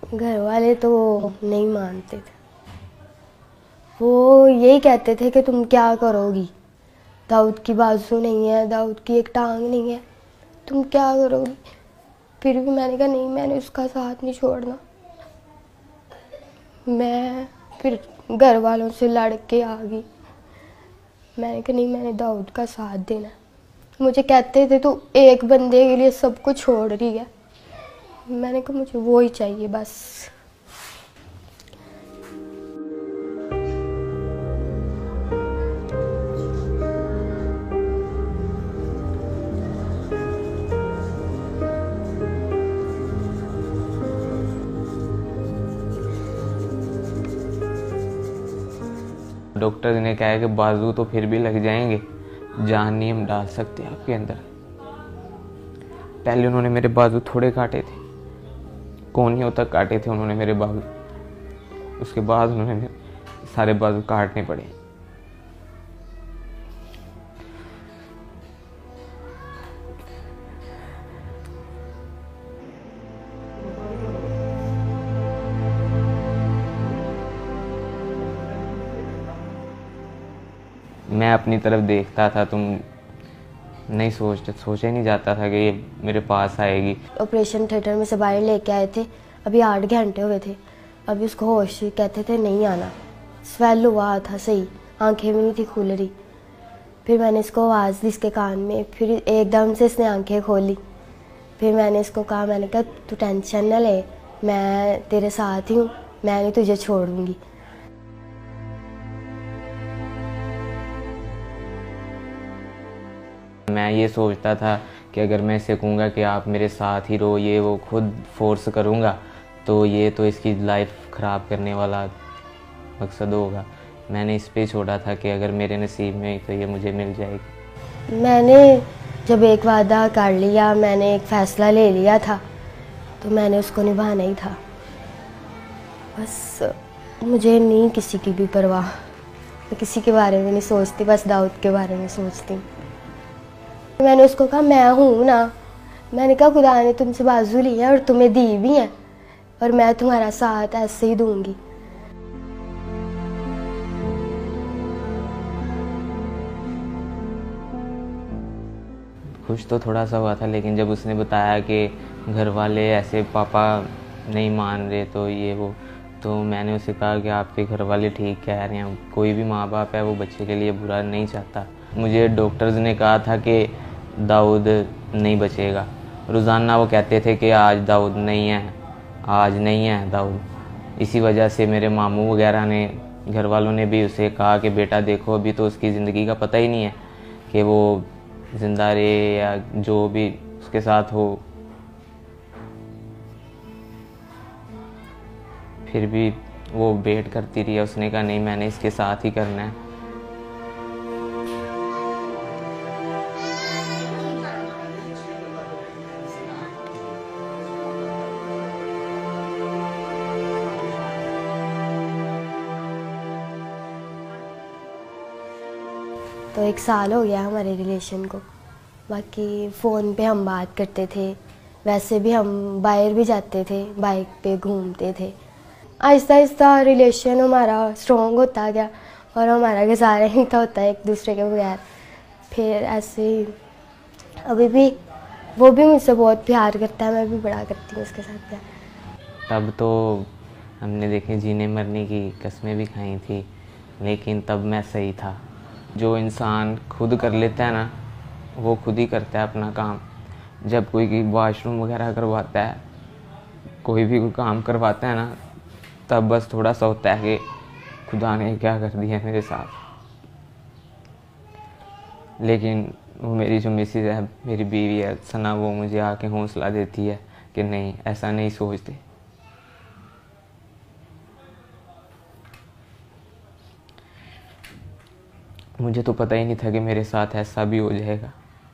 घर वाले तो नहीं मानते थे। वो यही कहते थे कि तुम क्या करोगी, दाऊद की बाजू नहीं है, दाऊद की एक टांग नहीं है, तुम क्या करोगी। फिर भी मैंने कहा नहीं, मैंने उसका साथ नहीं छोड़ना। मैं फिर घर वालों से लड़ के आ गई। मैंने कहा नहीं, मैंने दाऊद का साथ देना। मुझे कहते थे तू एक बंदे के लिए सब कुछ छोड़ रही है। मैंने कहा मुझे वो ही चाहिए बस। डॉक्टर ने कहा है कि बाजू तो फिर भी लग जाएंगे, जान नहीं हम डाल सकते आपके अंदर। पहले उन्होंने मेरे बाजू थोड़े काटे थे, कोहनियों तक काटे थे उन्होंने मेरे बाजू। उसके बाद उन्होंने सारे बाजू काटने पड़े। मैं अपनी तरफ देखता था, तुम नहीं सोचा ही नहीं जाता था कि ये मेरे पास आएगी। ऑपरेशन थिएटर में से बाहर लेके आए थे, अभी 8 घंटे हुए थे। अभी उसको होश, कहते थे नहीं आना। स्वेल हुआ था सही, आंखें भी नहीं थी खुल रही। फिर मैंने इसको आवाज़ दी इसके कान में, फिर एकदम से इसने आंखें खोली। फिर मैंने इसको कहा, मैंने कहा तू टेंशन न ले, मैं तेरे साथ ही हूँ, मैं नहीं तुझे छोड़ूंगी। मैं ये सोचता था कि अगर मैं इसे कहूँगा कि आप मेरे साथ ही रहो, ये वो खुद फोर्स करूँगा तो ये तो इसकी लाइफ ख़राब करने वाला मकसद होगा। मैंने इस पे छोड़ा था कि अगर मेरे नसीब में तो ये मुझे मिल जाएगी। मैंने जब एक वादा कर लिया, मैंने एक फ़ैसला ले लिया था, तो मैंने उसको निभाना ही था। बस मुझे नहीं किसी की भी परवाह, मैं किसी के बारे में नहीं सोचती, बस दाऊद के बारे में सोचती हूँ। मैंने उसको कहा मैं हूँ ना, मैंने कहा खुदा ने तुमसे बाजू ली है और तुम्हें दी भी है, और मैं तुम्हारा साथ ऐसे ही दूंगी। खुश तो थोड़ा सा हुआ था, लेकिन जब उसने बताया कि घर वाले ऐसे पापा नहीं मान रहे तो ये वो, तो मैंने उसे कहा कि आपके घर वाले ठीक कह रहे हैं, कोई भी माँ बाप है वो बच्चे के लिए बुरा नहीं चाहता। मुझे डॉक्टर्स ने कहा था कि दाऊद नहीं बचेगा। रोज़ाना वो कहते थे कि आज दाऊद नहीं है, आज नहीं है दाऊद। इसी वजह से मेरे मामू वगैरह ने, घर वालों ने भी उसे कहा कि बेटा देखो अभी तो उसकी ज़िंदगी का पता ही नहीं है कि वो ज़िंदा रहे या जो भी उसके साथ हो। फिर भी वो वेट करती रही। उसने कहा नहीं, मैंने इसके साथ ही करना है। तो 1 साल हो गया हमारे रिलेशन को। बाकी फ़ोन पे हम बात करते थे, वैसे भी हम बाहर भी जाते थे, बाइक पे घूमते थे। आहिस्ता आहिस्ता रिलेशन हमारा स्ट्रॉन्ग होता गया और हमारा गुजारा ही था होता है एक दूसरे के बगैर। फिर ऐसे ही अभी भी वो भी मुझसे बहुत प्यार करता है, मैं भी बड़ा करती हूँ उसके साथ प्यार। तब तो हमने देखे जीने मरने की कस्में भी खाई थी, लेकिन तब मैं सही था। जो इंसान खुद कर लेता है ना, वो खुद ही करता है अपना काम। जब कोई वॉशरूम वगैरह करवाता है, कोई भी कोई काम करवाता है ना, तब बस थोड़ा सा होता है कि खुदा ने क्या कर दिया मेरे साथ। लेकिन वो मेरी जो मिसेज है, मेरी बीवी है सना, वो मुझे आके हौसला देती है कि नहीं, ऐसा नहीं सोचते। मुझे तो पता ही नहीं था कि मेरे साथ ऐसा भी हो जाएगा।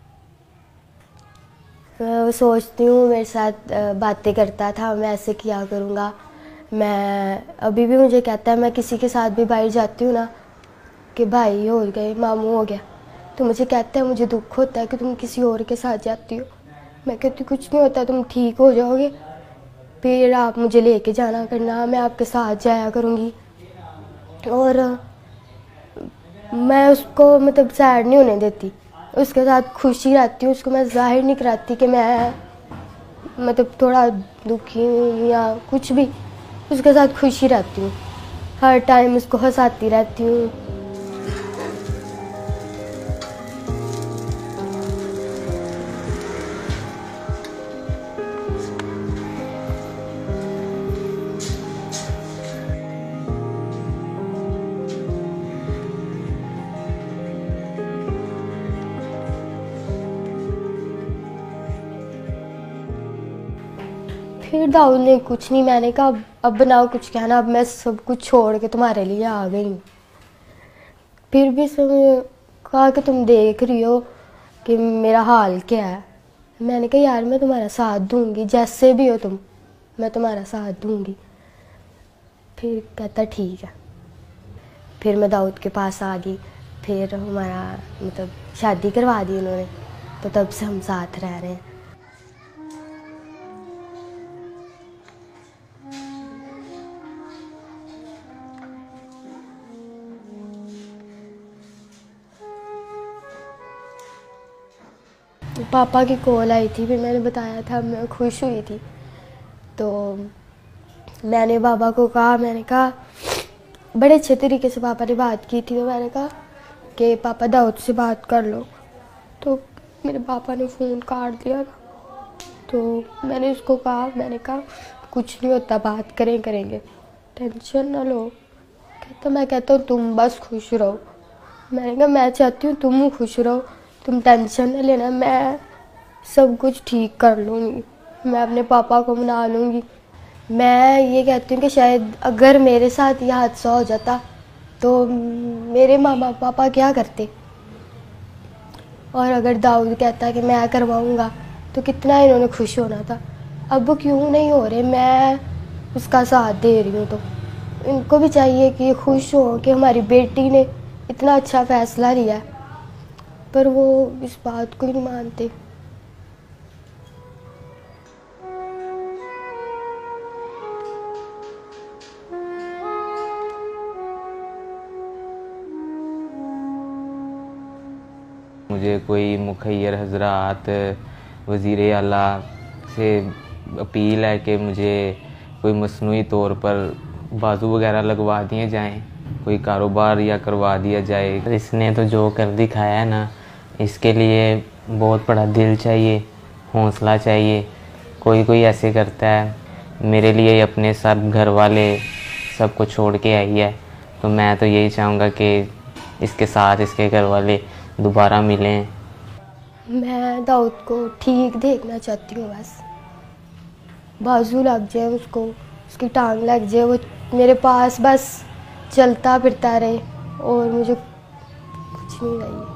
मैं सोचती हूँ, मेरे साथ बातें करता था, मैं ऐसे किया करूँगा। मैं अभी भी मुझे कहता है, मैं किसी के साथ भी बाहर जाती हूँ ना कि भाई हो गए, मामू हो गया, तो मुझे कहता है मुझे दुख होता है कि तुम किसी और के साथ जाती हो। मैं कहती कुछ नहीं होता, तुम ठीक हो जाओगे। फिर आप मुझे लेके जाना करना, मैं आपके साथ जाया करूँगी। और मैं उसको मतलब सैड नहीं होने देती, उसके साथ खुशी रहती हूँ। उसको मैं जाहिर नहीं कराती कि मैं मतलब थोड़ा दुखी हूँ या कुछ भी, उसके साथ खुशी रहती हूँ, हर टाइम उसको हंसाती रहती हूँ। फिर दाऊद ने कुछ नहीं, मैंने कहा अब बनाओ कुछ कहना, अब मैं सब कुछ छोड़ के तुम्हारे लिए आ गई हूँ। फिर भी उसने कहा कि तुम देख रही हो कि मेरा हाल क्या है। मैंने कहा यार मैं तुम्हारा साथ दूंगी, जैसे भी हो तुम, मैं तुम्हारा साथ दूंगी। फिर कहता ठीक है। फिर मैं दाऊद के पास आ गई, फिर हमारा मतलब शादी करवा दी उन्होंने, तो तब से हम साथ रह रहे हैं। पापा की कॉल आई थी, फिर मैंने बताया था मैं खुश हुई थी। तो मैंने पापा को कहा, मैंने कहा बड़े अच्छे तरीके से पापा ने बात की थी, तो मैंने कहा कि पापा दाऊद से बात कर लो। तो मेरे पापा ने फ़ोन काट दिया था। तो मैंने उसको कहा, मैंने कहा कुछ नहीं होता, बात करेंगे, टेंशन ना लो। कहता मैं कहता हूँ तुम बस खुश रहो। मैंने कहा मैं चाहती हूँ तुम खुश रहो, तुम टेंशन न लेना, मैं सब कुछ ठीक कर लूँगी, मैं अपने पापा को मना लूँगी। मैं ये कहती हूँ कि शायद अगर मेरे साथ यह हादसा हो जाता तो मेरे मामा पापा क्या करते, और अगर दाऊद कहता कि मैं करवाऊँगा तो कितना इन्होंने खुश होना था। अब वो क्यों नहीं हो रहे, मैं उसका साथ दे रही हूँ। तो इनको भी चाहिए कि खुश हो कि हमारी बेटी ने इतना अच्छा फ़ैसला लिया, पर वो इस बात को ही नहीं मानते। मुझे कोई मुखैर हजरात वज़ीर आला से अपील है कि मुझे कोई मसनूई तौर पर बाजू वगैरह लगवा दिए जाएं, कोई कारोबार या करवा दिया जाए। इसने तो जो कर दिखाया है ना, इसके लिए बहुत बड़ा दिल चाहिए, हौसला चाहिए। कोई कोई ऐसे करता है, मेरे लिए अपने सब घर वाले सब कुछ छोड़ के आई है, तो मैं तो यही चाहूँगा कि इसके साथ इसके घर वाले दोबारा मिलें। मैं दाऊद को ठीक देखना चाहती हूँ, बस बाजू लग जाए उसको, उसकी टांग लग जाए, वो मेरे पास बस चलता फिरता रहे, और मुझे कुछ नहीं चाहिए।